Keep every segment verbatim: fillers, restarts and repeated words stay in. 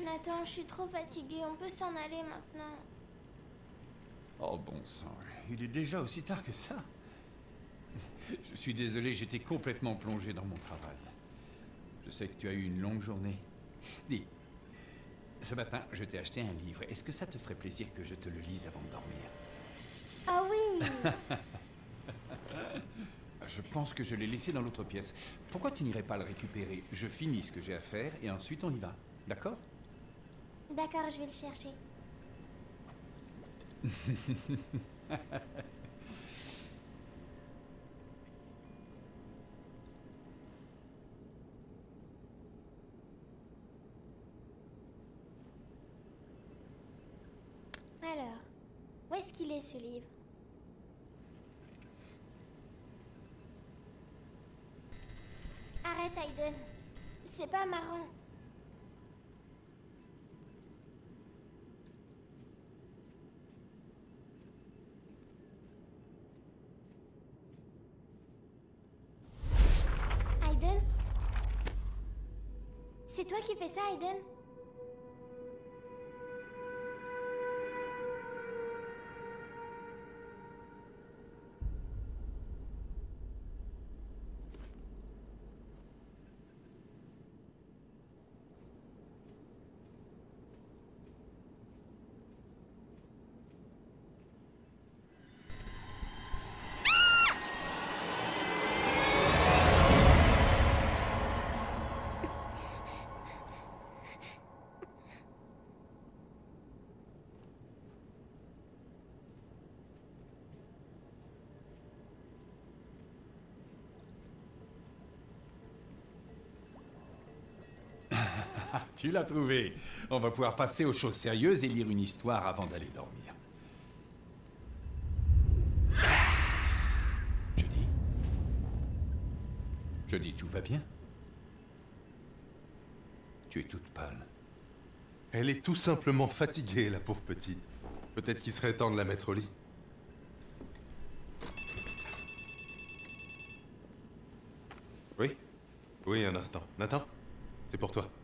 Nathan, je suis trop fatiguée, on peut s'en aller maintenant. Oh bon sang, il est déjà aussi tard que ça. Je suis désolé, j'étais complètement plongé dans mon travail. Je sais que tu as eu une longue journée. Dis, ce matin, je t'ai acheté un livre. Est-ce que ça te ferait plaisir que je te le lise avant de dormir? Ah oui. Je pense que je l'ai laissé dans l'autre pièce. Pourquoi tu n'irais pas le récupérer? Je finis ce que j'ai à faire et ensuite on y va. D'accord? D'accord, je vais le chercher. Alors, où est-ce qu'il est ce livre? Arrête, Aiden. C'est pas marrant. Aiden? C'est toi qui fais ça, Aiden? Tu l'as trouvé. On va pouvoir passer aux choses sérieuses et lire une histoire avant d'aller dormir. Je dis... Je dis, tout va bien? Tu es toute pâle. Elle est tout simplement fatiguée, la pauvre petite. Peut-être qu'il serait temps de la mettre au lit. Oui? Oui, un instant. Nathan? C'est pour toi.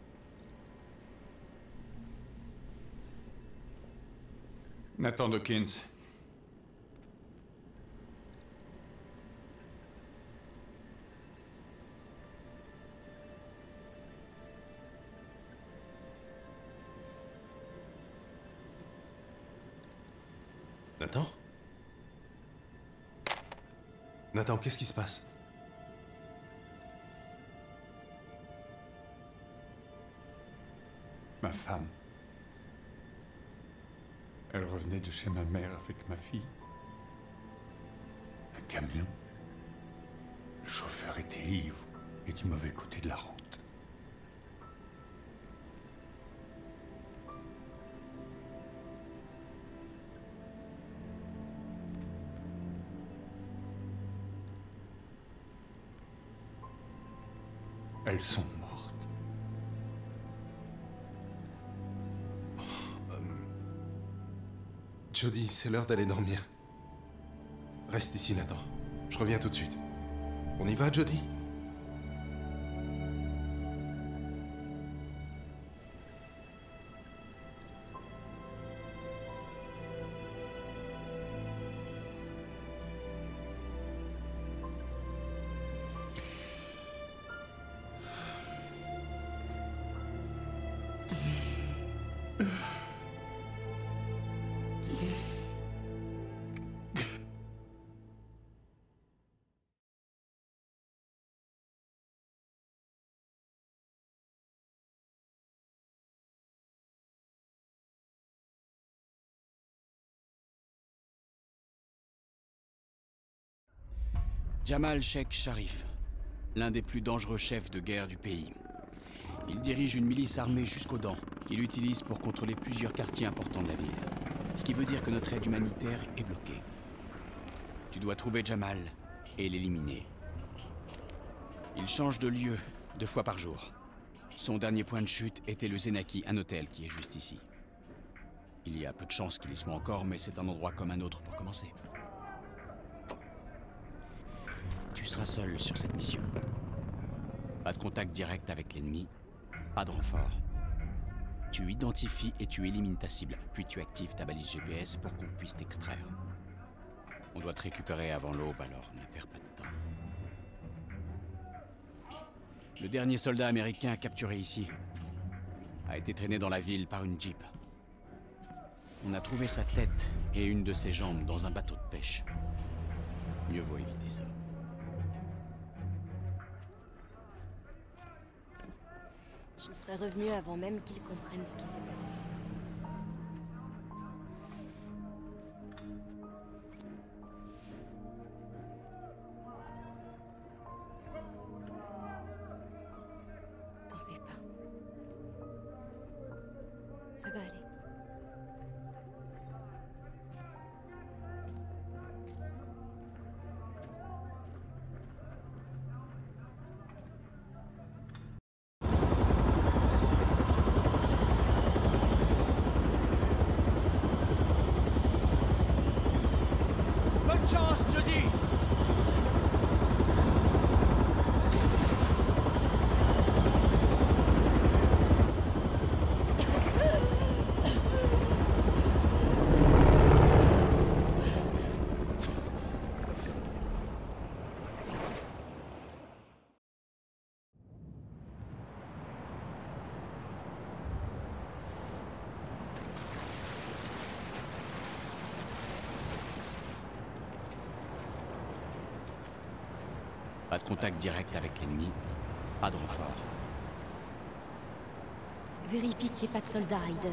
Nathan Dawkins. Nathan? Nathan, qu'est-ce qui se passe? Ma femme. Elle revenait de chez ma mère avec ma fille. Un camion. Le chauffeur était ivre et du mauvais côté de la route. Elles sont mortes. Jody, c'est l'heure d'aller dormir. Reste ici, Nathan. Je reviens tout de suite. On y va, Jody? Jamal Sheikh Sharif, l'un des plus dangereux chefs de guerre du pays. Il dirige une milice armée jusqu'aux dents, qu'il utilise pour contrôler plusieurs quartiers importants de la ville. Ce qui veut dire que notre aide humanitaire est bloquée. Tu dois trouver Jamal et l'éliminer. Il change de lieu deux fois par jour. Son dernier point de chute était le Zenaki, un hôtel qui est juste ici. Il y a peu de chances qu'il y soit encore, mais c'est un endroit comme un autre pour commencer. Tu seras seul sur cette mission. Pas de contact direct avec l'ennemi, pas de renfort. Tu identifies et tu élimines ta cible, puis tu actives ta balise G P S pour qu'on puisse t'extraire. On doit te récupérer avant l'aube, alors ne perds pas de temps. Le dernier soldat américain capturé ici a été traîné dans la ville par une jeep. On a trouvé sa tête et une de ses jambes dans un bateau de pêche. Mieux vaut éviter ça. Je serais revenu avant même qu'ils comprennent ce qui s'est passé. T'en fais pas. Ça va aller. Bonne chance, Jody! Pas de contact direct avec l'ennemi, pas de renfort. Vérifie qu'il n'y ait pas de soldats, Aiden.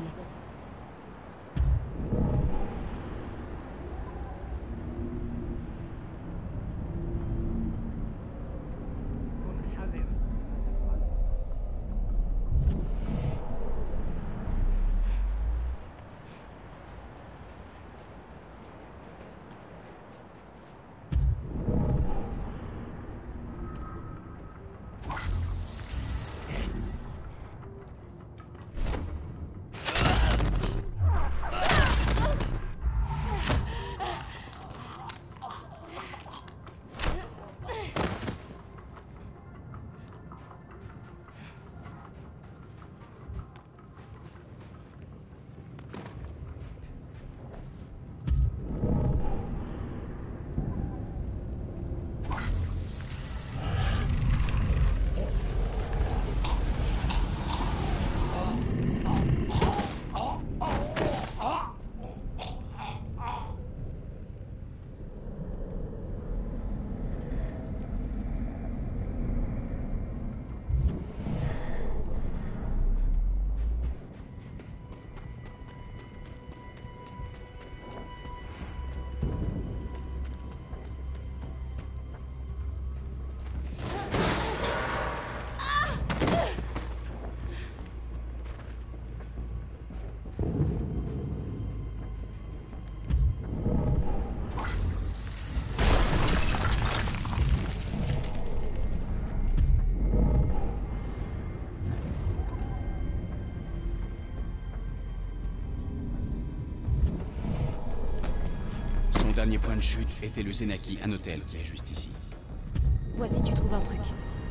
Son dernier point de chute était le Zenaki, un hôtel qui est juste ici. Vois si tu trouves un truc.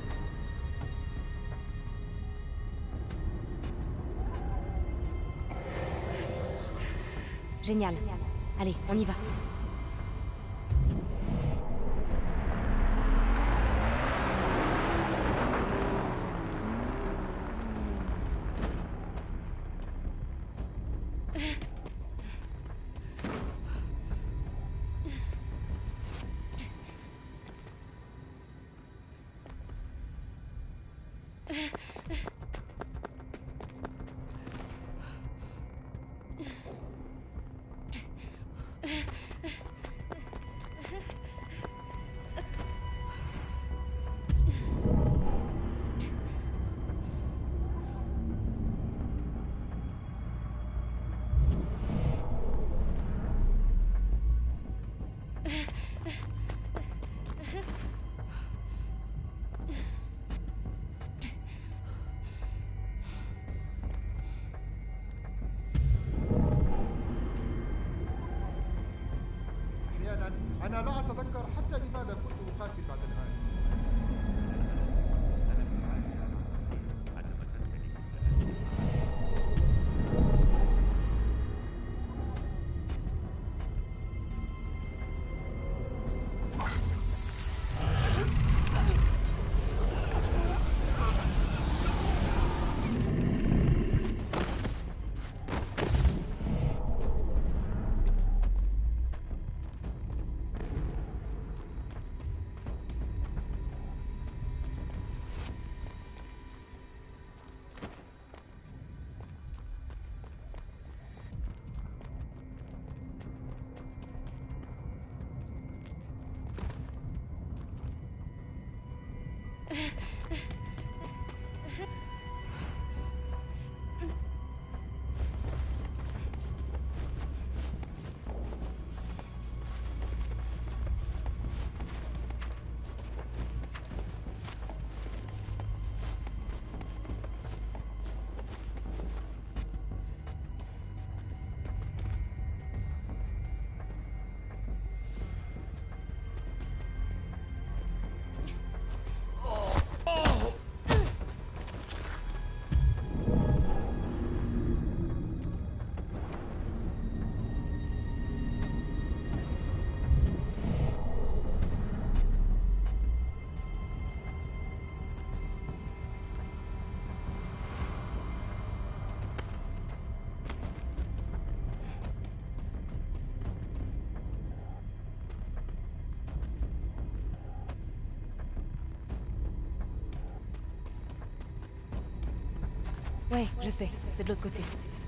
Génial. Allez, on y va. Ouais, je sais, c'est de l'autre côté.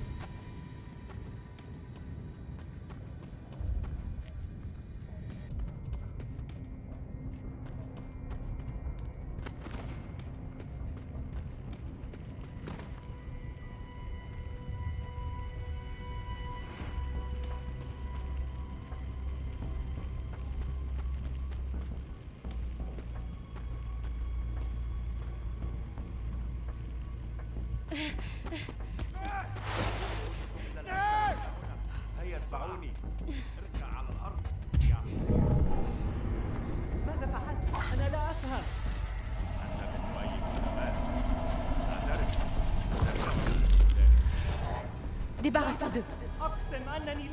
هيا اتبعوني. ارجع على الارض يا ماذا فعلت؟ انا لا افهم. انت من مؤيد النبات. اعترف. Débarrasse-toi d'eux. اقسم انني لا.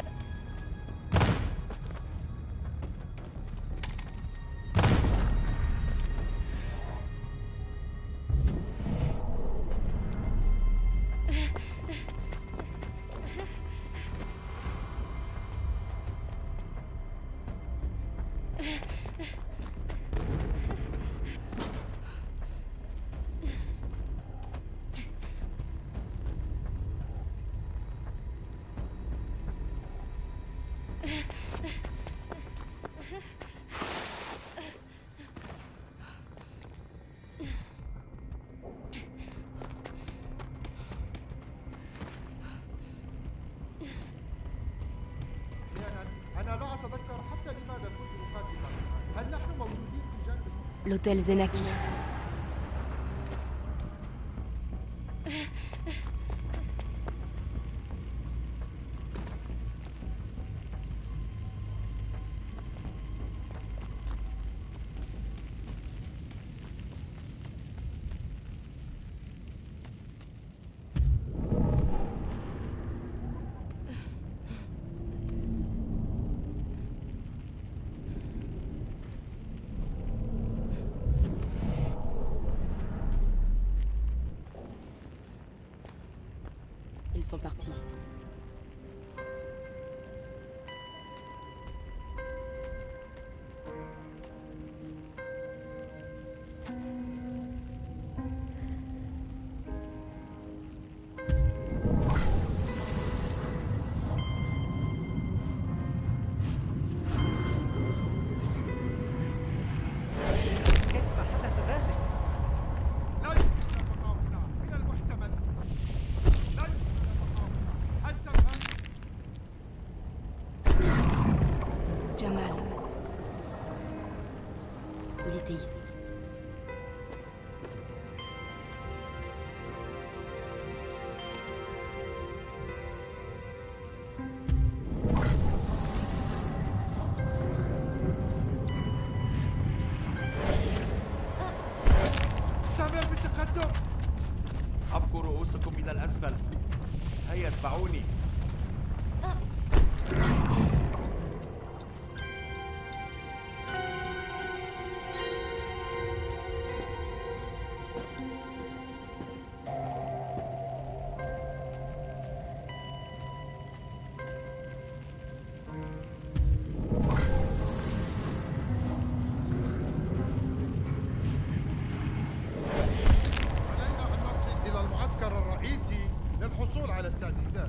أنا لا أتذكر حتى لماذا كنت أقاتل. هل نحن موجودين في جانب L'hôtel Zenaki. Ils sont partis. كيف حدث ذلك؟ لا يمكن البقاء هنا. من المحتمل لا يمكن البقاء هنا. هل تفهم؟ Jamal. Il était ici. استمر بالتقدم. ابقوا رؤوسكم الى الاسفل. هيا اتبعوني. علينا أن نصل إلى المعسكر الرئيسي للحصول على التأسيسات.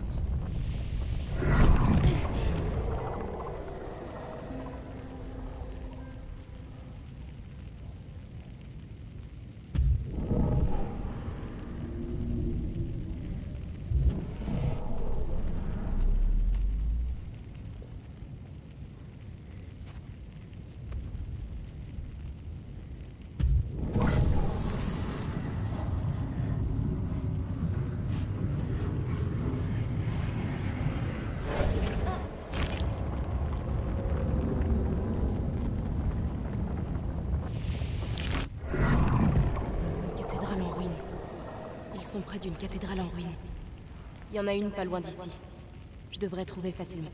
Une cathédrale en ruine. Ils sont près d'une cathédrale en ruine. Il y en a une pas loin d'ici. Je devrais trouver facilement.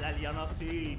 مثل اليانصيب.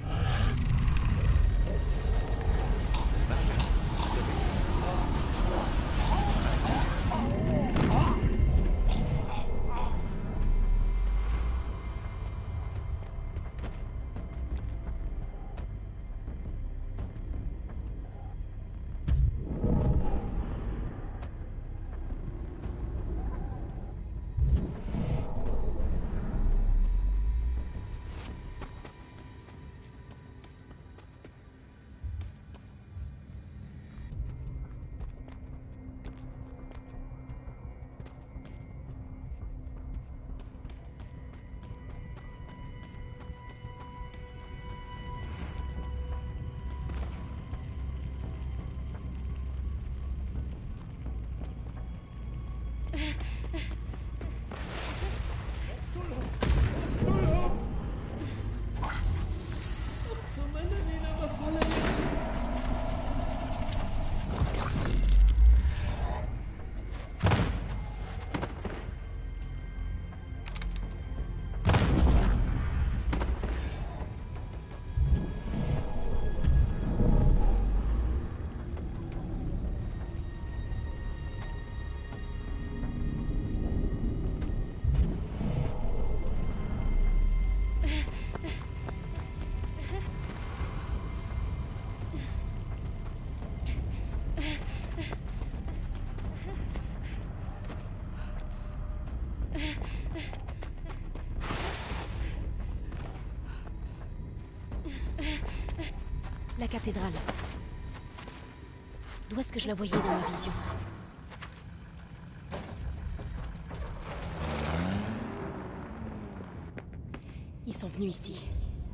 La cathédrale. D'où est-ce que je la voyais dans ma vision? Ils sont venus ici.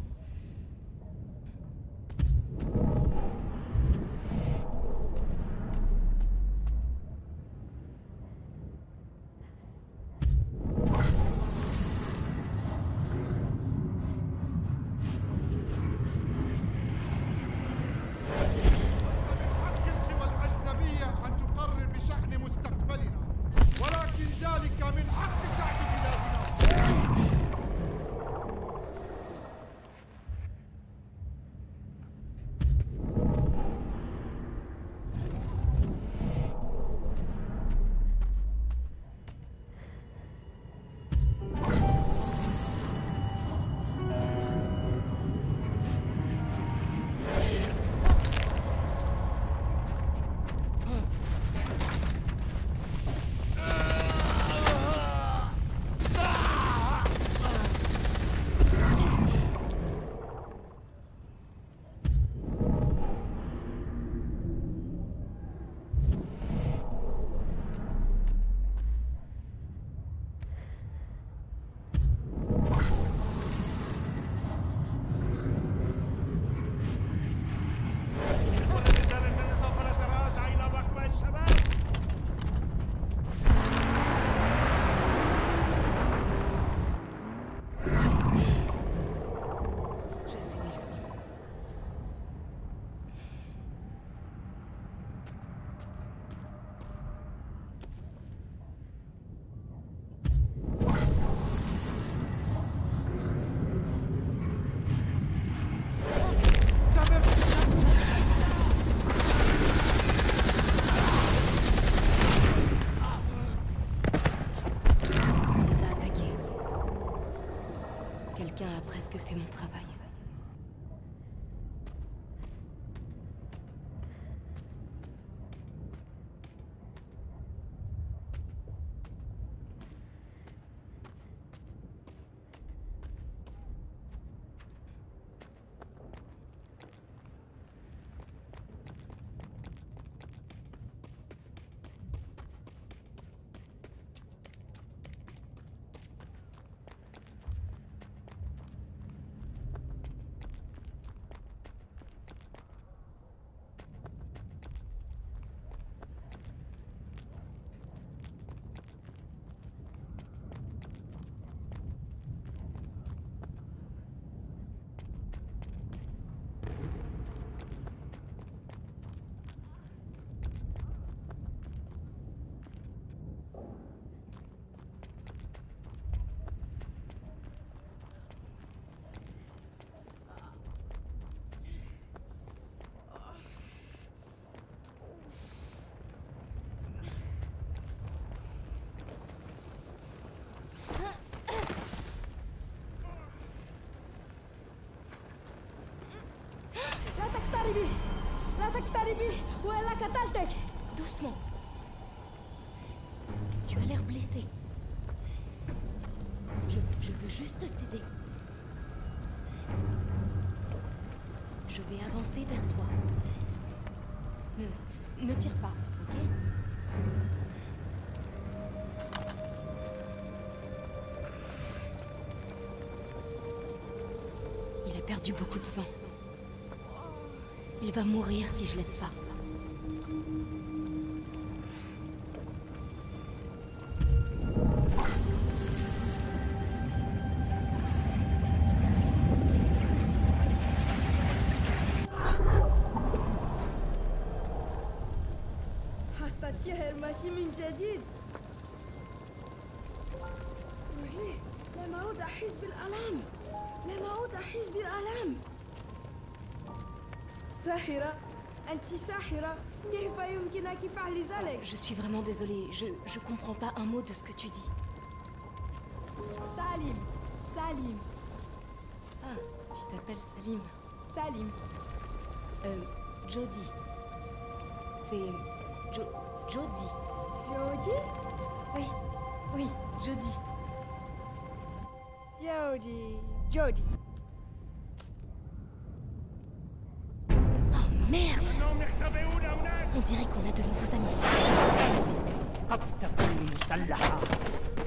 Quelqu'un a presque fait mon travail. Doucement. Tu as l'air blessé. Je, je veux juste t'aider. Je vais avancer vers toi. Ne, ne tire pas, ok? Il a perdu beaucoup de sang. Il va mourir si je l'aide pas. حستتشهر ماشي من جديد. وجهي لم أعود أحس بالألم. لم أعود أحس بالألم. ساحرة، أنت ساحرة. كيف يمكنك فعل ذلك؟ Je suis vraiment désolée. Je, je comprends pas un mot de ce que tu dis. Salim. Salim. Ah, tu t'appelles Salim. Salim. Euh, Jody. C'est... Jo... Jody. Jody? Oui, oui, Jody. Jody. Jody. Oh merde! On dirait qu'on a de nouveaux amis. قد تكون مسلحة